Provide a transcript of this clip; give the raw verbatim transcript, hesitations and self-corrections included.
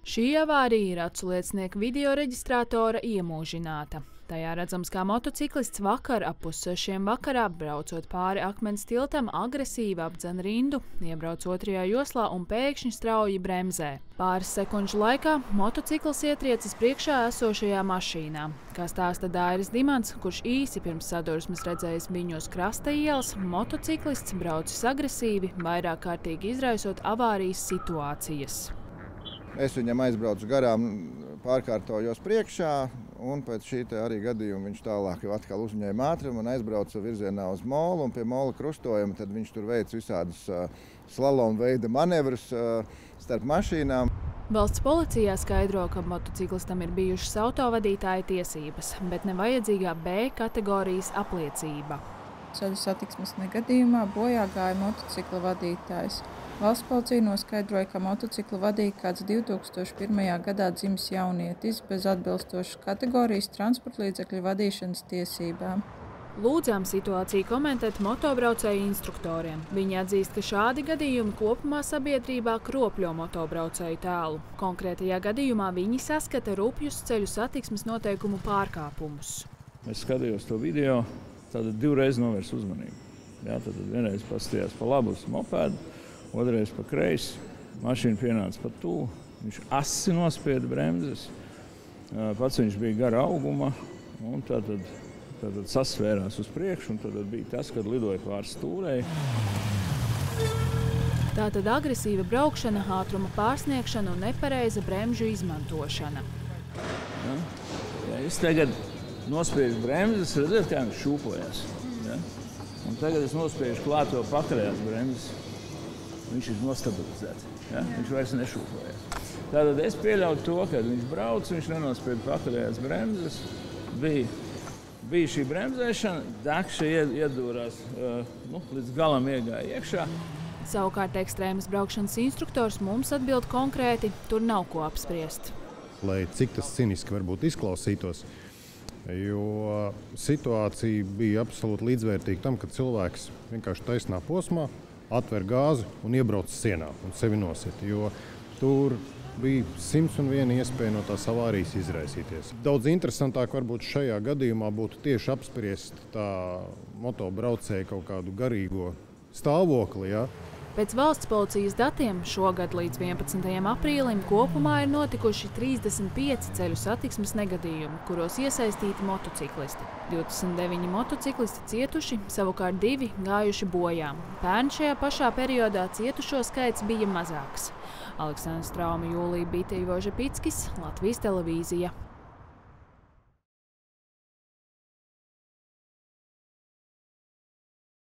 Šī avārija ir aculiecinieka video reģistrātora iemūžināta. Tajā redzams, kā motociklists vakar ap pussešiem vakarā, braucot pāri akmens tiltam, agresīvi apdzen rindu, iebrauc otrajā joslā un pēkšņi strauji bremzē. Pāris sekundžu laikā motocikls ietriecis priekšā esošajā mašīnā. Kā stāsta Dairis Dimants, kurš īsi pirms sadursmes redzējis viņu uz krasta ielas, motociklists braucis agresīvi, vairāk kārtīgi izraisot avārijas situācijas. Es viņam aizbraucu garām, pārkārtojos priekšā, un pēc šī arī gadījuma viņš tālāk jau atkal uzņēma ātrumu un aizbrauca virzienā uz molu, un pie mola krustojuma tad viņš tur veic visādus uh, slaloma veida manevrus uh, starp mašīnām. Valsts policijā skaidro, ka motociklistam ir bijušas autovadītāja tiesības, bet nevajadzīgā B kategorijas apliecība. Ceļu satiksmes negadījumā bojā gāja motocikla vadītājs. Valsts policija noskaidroja, ka motociklu vadīja kāds divi tūkstoši pirmajā gadā dzimis jaunietis bez atbilstošas kategorijas transportlīdzekļu vadīšanas tiesībām. Lūdzām situāciju komentēt motobraucēju instruktoriem. Viņi atzīst, ka šādi gadījumi kopumā sabiedrībā kropļo motobraucēju tēlu. Konkrētajā gadījumā viņi saskata rupjus ceļu satiksmes noteikumu pārkāpumus. Es skatījos to video, tad divreiz novērs uzmanību. Jā, tad vienreiz paskatījās pa labu uz mopēdu, otrreiz pa kreisi, mašīna pienāca pa tuvu, viņš asi nospieda bremzes, pats viņš bija gara auguma, un tad, tad, tad sasvērās uz priekšu, un tad bija tas, kad lidoja pār stūrei. Tātad agresīva braukšana, ātruma pārsniegšana un nepareiza bremžu izmantošana. Ja? Ja, es tagad nospiežu bremzes, redzēt, kā viņš šūpojās. Ja? Un tagad es nospiežu klāt to pakaļējās bremzes. Viņš ir nostabilizēts. Ja? Viņš vairs nešūpojas. Tātad es pieļauju to, ka viņš brauc, viņš nenospieda pakaļējās bremzes. Bija, bija šī bremzēšana, dakša iedūrās, nu, līdz galam iegāja iekšā. Savukārt ekstrēmas braukšanas instruktors mums atbild konkrēti, tur nav ko apspriest. Lai cik tas ciniski varbūt izklausītos, jo situācija bija absolūti līdzvērtīga tam, ka cilvēks vienkārši taisnā posmā atver gāzi un iebrauc sienā un sevi nosit, jo tur bija simts un viena iespēja no tās avārijas izraisīties. Daudz interesantāk varbūt šajā gadījumā būtu tieši apspriest tā motobraucēja kaut kādu garīgo stāvokli. Ja? Pēc valsts policijas datiem šogad līdz vienpadsmitajam aprīlim kopumā ir notikuši trīsdesmit pieci ceļu satiksmes negadījumi, kuros iesaistīti motociklisti. divdesmit deviņi motociklisti cietuši, savukārt divi gājuši bojā. Pērn šajā pašā periodā cietušo skaits bija mazāks. Aleksandrs Trauma, Jūlija Bitija, Vožepickis, Latvijas televīzija.